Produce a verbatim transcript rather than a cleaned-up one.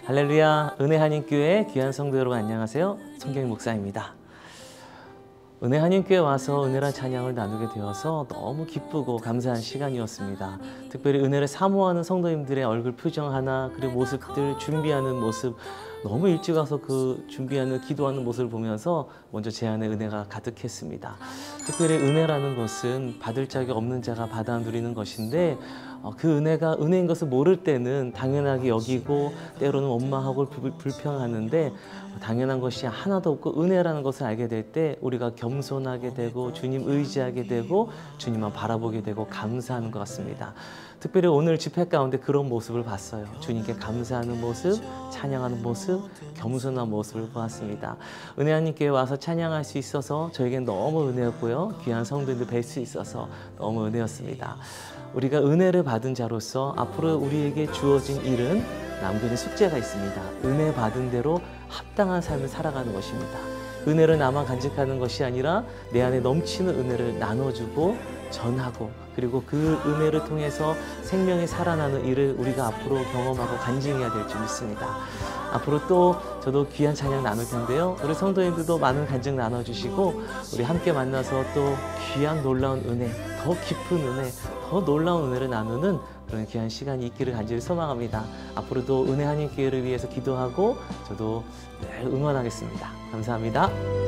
할렐루야, 은혜 한인교회 귀한 성도 여러분 안녕하세요. 성경 목사입니다. 은혜 한인교회 와서 은혜란 찬양을 나누게 되어서 너무 기쁘고 감사한 시간이었습니다. 특별히 은혜를 사모하는 성도님들의 얼굴 표정 하나, 그리고 모습들 준비하는 모습, 너무 일찍 와서 그 준비하는 기도하는 모습을 보면서 먼저 제 안에 은혜가 가득했습니다. 특별히 은혜라는 것은 받을 자격 없는 자가 받아 누리는 것인데, 그 은혜가 은혜인 것을 모를 때는 당연하게 여기고 때로는 원망하고 불평하는데, 당연한 것이 하나도 없고 은혜라는 것을 알게 될 때 우리가 겸손하게 되고 주님 의지하게 되고 주님만 바라보게 되고 감사하는 것 같습니다. 특별히 오늘 집회 가운데 그런 모습을 봤어요. 주님께 감사하는 모습, 찬양하는 모습, 겸손한 모습을 보았습니다. 은혜 하나님께 와서 찬양할 수 있어서 저에겐 너무 은혜였고요. 귀한 성도님들 뵐 수 있어서 너무 은혜였습니다. 우리가 은혜를 받은 자로서 앞으로 우리에게 주어진 일은 남기는 숙제가 있습니다. 은혜 받은 대로 합당한 삶을 살아가는 것입니다. 은혜를 나만 간직하는 것이 아니라 내 안에 넘치는 은혜를 나눠주고 전하고, 그리고 그 은혜를 통해서 생명이 살아나는 일을 우리가 앞으로 경험하고 간증해야 될 줄 믿습니다. 앞으로 또 저도 귀한 찬양 나눌 텐데요. 우리 성도님들도 많은 간증 나눠주시고 우리 함께 만나서 또 귀한 놀라운 은혜, 더 깊은 은혜, 더 놀라운 은혜를 나누는 그런 귀한 시간이 있기를 간절히 소망합니다. 앞으로도 은혜 한인교회를 위해서 기도하고 저도 늘 응원하겠습니다. 감사합니다.